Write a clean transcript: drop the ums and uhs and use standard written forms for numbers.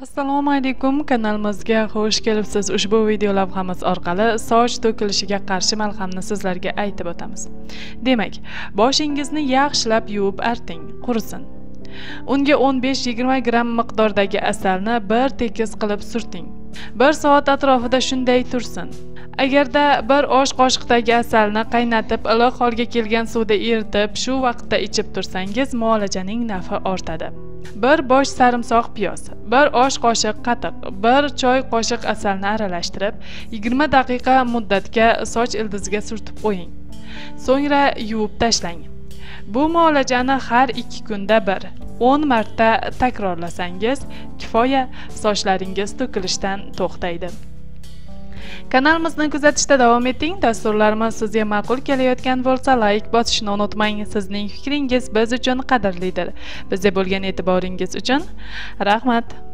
Assalomu alaykum, kanalimizga xush kelibsiz. Ushbu video lavhamiz orqali soch to'kilishiga qarshi malhamni sizlarga aytib o'tamiz. Demak, boshingizni yaxshilab yuvib arting, qurisin. Unga 15-20 gram miqdordagi asalni bir tekis qilib surting. 1 soat atrofida shunday tursin. Agarda bir osh qoshiqdagi asalni qaynatib, iliq holga kelgan suvda eritib, shu vaqtda ichib tursangiz, muolajaning nafi ortadi. 1 bosh sarimsoq piyoz, 1 osh qoshiq qatiq, 1 choy qoshiq asalni aralashtirib, 20 daqiqa muddatga soch ildiziga surtib qo'ying. So'ngra yuvib tashlang. Bu muolajani har 2 kunda bir 10 marta takrorlasangiz kifoya, sochlaringiz to'kilishdan to'xtaydi. Kanalimizni kuzatishda davom eting. Dasturlarimiz sizga ma'qul kelayotgan bo'lsa, like bosishni unutmang. Sizning fikringiz biz uchun qadrlidir. Bizga bo'lgan e'tiboringiz uchun rahmat.